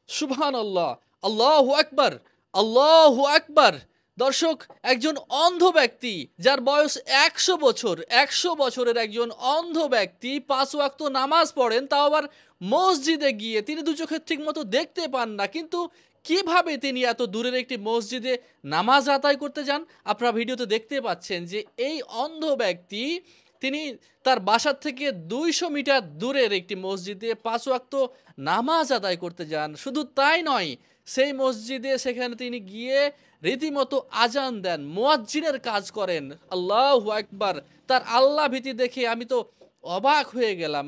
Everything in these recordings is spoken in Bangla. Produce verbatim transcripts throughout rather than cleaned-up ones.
সুবহানাল্লাহ, আল্লাহু আকবার, আল্লাহু আকবার। দর্শক, একজন অন্ধ ব্যক্তি যার বয়স একশো বছর, একশো বছরের একজন অন্ধ ব্যক্তি পাঁচ ওয়াক্ত নামাজ পড়েন, তাও আবার মসজিদে গিয়ে। তিনি দু চোখে ঠিকমতো দেখতে পান না, কিন্তু কিভাবে তিনি এত দূরের একটি মসজিদে নামাজ আদায় করতে যান? আপনারা ভিডিওতে দেখতে পাচ্ছেন যে এই অন্ধ ব্যক্তি তিনি তার বাসার থেকে দুইশো মিটার দূরের একটি মসজিদে পাঁচ ওয়াক্ত নামাজ আদায় করতে যান। শুধু তাই নয়, সেই মসজিদে সেখানে তিনি গিয়ে রীতিমতো আজান দেন, মুয়াজ্জিনের কাজ করেন। আল্লাহু আকবার! তার আল্লাহ ভীতি দেখে আমি তো অবাক হয়ে গেলাম।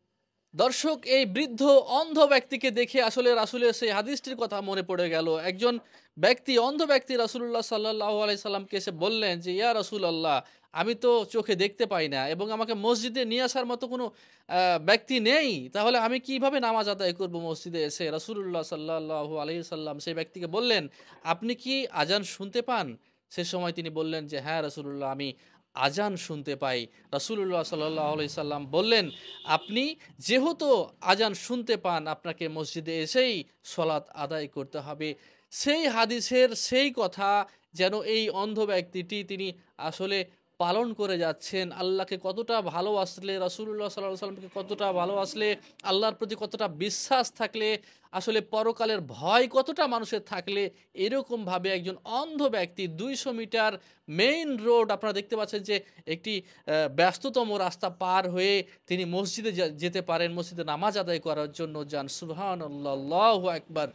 দর্শক, এই বৃদ্ধ অন্ধ ব্যক্তিকে দেখে আসলে রাসূলের সেই হাদিসটির কথা মনে পড়ে গেল। একজন ব্যক্তি, অন্ধ ব্যক্তি রাসূলুল্লাহ সাল্লাল্লাহু আলাইহি সাল্লামকে এসে বললেন যে, ইয়া রাসূলাল্লাহ, আমি তো চোখে দেখতে পাই না এবং আমাকে মসজিদে নিয়ে আসার মতো কোনো আ ব্যক্তি নেই। তাহলে আমি কিভাবে নামাজ আদায় করব মসজিদে এসে? রাসূলুল্লাহ সাল্লাল্লাহু আলাইহি সাল্লাম সেই ব্যক্তিকে বললেন, আপনি কি আজান শুনতে পান? সে সময় তিনি বললেন যে, হ্যাঁ রাসূলুল্লাহ, আমি আজান শুনতে পাই। রাসূলুল্লাহ সাল্লাল্লাহু আলাইহি সাল্লাম বললেন, আপনি যেহেতু আজান শুনতে পান, আপনাকে মসজিদে এসেই সলাত আদায় করতে হবে। সেই হাদিসের সেই কথা যেন এই অন্ধ ব্যক্তিটি তিনি আসলে পালন করে যাচ্ছেন। আল্লাহকে কতটা ভালোবাসলে, রাসূলুল্লাহ সাল্লাল্লাহু আলাইহি ওয়াসাল্লামকে কতটা ভালোবাসলে, আল্লাহর প্রতি কতটা বিশ্বাস থাকলে, আসলে পরকালের ভয় কতটা মানুষের থাকলে এরকমভাবে একজন অন্ধ ব্যক্তি দুইশো মিটার মেইন রোড, আপনারা দেখতে পাচ্ছেন যে একটি আ ব্যস্ততম রাস্তা পার হয়ে তিনি মসজিদে যা যেতে পারেন, মসজিদে নামাজ আদায় করার জন্য যান। সুবহানাল্লাহ, আল্লাহু আকবার।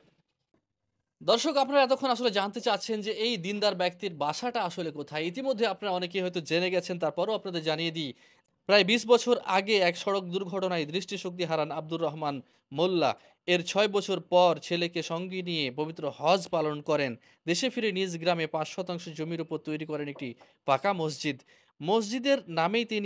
দর্শক, আপনারা এতক্ষণ আসলে জানতে চাচ্ছেন যে এই দিনদার ব্যক্তির বাসাটা আসলে কোথায়? ইতিমধ্যে আপনারা অনেকেই হয়তো জেনে গেছেন, তারপরেও আপনাদের জানিয়ে দিই। প্রায় বিশ বছর আগে এক সড়ক দুর্ঘটনায় দৃষ্টিশক্তি হারান আব্দুর রহমান মোল্লা। এর ছয় বছর পর ছেলেকে সঙ্গে নিয়ে পবিত্র হজ পালন করেন। দেশে ফিরে নিজ গ্রামে পাঁচ শতাংশ জমির উপর তৈরি করেন একটি পাকা মসজিদ। মসজিদের নামেই তিনি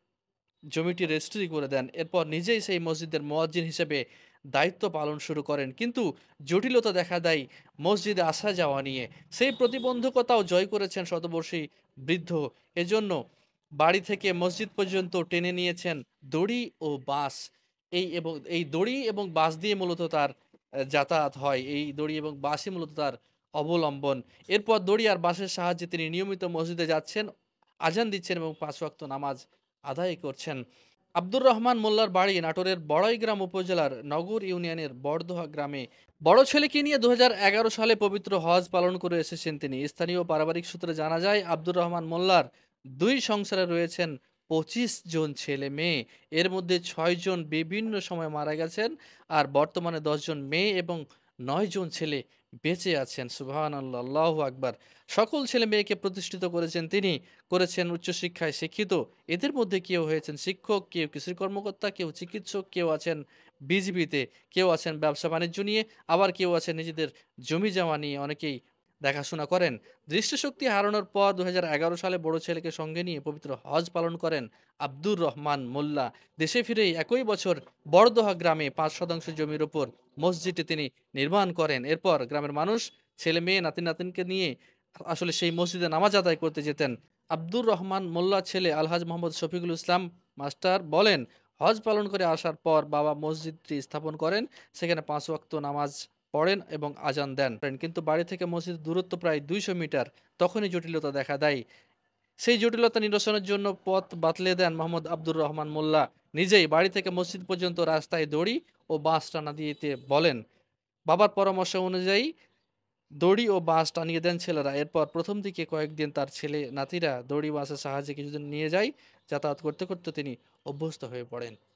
জমিটি রেজিস্ট্রি করে দেন। এরপর নিজেই সেই মসজিদের মুয়াজ্জিন হিসেবে দায়িত্ব পালন শুরু করেন। কিন্তু জটিলতা দেখা দেয় মসজিদে আসা যাওয়া নিয়ে। সেই প্রতিবন্ধকতাও জয় করেছেন শতবর্ষী বৃদ্ধ। এজন্য বাড়ি থেকে মসজিদ পর্যন্ত টেনে নিয়েছেন দড়ি ও বাঁশ। এই এবং এই দড়ি এবং বাঁশ দিয়ে মূলত তার আ যাতায়াত হয়। এই দড়ি এবং বাঁশই মূলত তার অবলম্বন। এরপর দড়ি আর বাঁশের সাহায্যে তিনি নিয়মিত মসজিদে যাচ্ছেন, আজান দিচ্ছেন এবং পাঁচ ওয়াক্ত নামাজ আদায় করছেন। আব্দুর রহমান মোল্লার বাড়ি নাটোরের বড়াইগ্রাম উপজেলার নগর ইউনিয়নের বড়দোহা গ্রামে। বড় ছেলেকে নিয়ে দু হাজার এগারো সালে পবিত্র হজ পালন করে এসেছেন তিনি। স্থানীয় পারিবারিক সূত্রে জানা যায়, আব্দুর রহমান মোল্লার দুই সংসারে রয়েছেন পঁচিশ জন ছেলে মেয়ে। এর মধ্যে ছয় জন বিভিন্ন সময় মারা গেছেন, আর বর্তমানে দশ জন মেয়ে এবং নয় জন ছেলে বেঁচে আছেন। সুবহানাল্লাহ, আল্লাহু আকবার। সকল ছেলে মেয়েকে প্রতিষ্ঠিত করেছেন তিনি, করেছেন উচ্চশিক্ষায় শিক্ষিত। এদের মধ্যে কেউ হয়েছেন শিক্ষক, কেউ কৃষি কর্মকর্তা, কেউ চিকিৎসক, কেউ আছেন বিজিবিতে, কেউ আছেন ব্যবসা বাণিজ্য নিয়ে, আবার কেউ আছেন নিজেদের জমি জমা নিয়ে অনেকেই দেখাশোনা করেন। দৃষ্টিশক্তি হারানোর পর দু হাজার এগারো সালে বড় ছেলেকে সঙ্গে নিয়ে পবিত্র হজ পালন করেন আব্দুর রহমান মোল্লা। দেশে ফিরেই একই বছর বড়দোহা গ্রামে পাঁচ শতাংশ জমির উপর মসজিদটি তিনি নির্মাণ করেন। এরপর গ্রামের মানুষ ছেলে মেয়ে নাতি নাতিনকে নিয়ে আসলে সেই মসজিদে নামাজ আদায় করতে যেতেন। আব্দুর রহমান মোল্লার ছেলে আলহাজ মোহাম্মদ শফিকুল ইসলাম মাস্টার বলেন, হজ পালন করে আসার পর বাবা মসজিদটি স্থাপন করেন, সেখানে পাঁচ ওয়াক্ত নামাজ পড়েন এবং আজান দেন। কিন্তু বাড়ি থেকে মসজিদের দূরত্ব প্রায় দুইশো মিটার। তখনই জটিলতা দেখা দেয়। সেই জটিলতা নিরসনের জন্য পথ বাতলে দেন মোহাম্মদ আব্দুর রহমান মোল্লা। নিজেই বাড়ি থেকে মসজিদ পর্যন্ত রাস্তায় দড়ি ও বাঁশ টানা দিতে বলেন। বাবার পরামর্শ অনুযায়ী দড়ি ও বাঁশ টানিয়ে দেন ছেলেরা। এরপর প্রথম দিকে কয়েকদিন তার ছেলে নাতিরা দড়ি বাঁশের সাহায্যে কিছুদিন নিয়ে যায়। যাতায়াত করতে করতে তিনি অভ্যস্ত হয়ে পড়েন।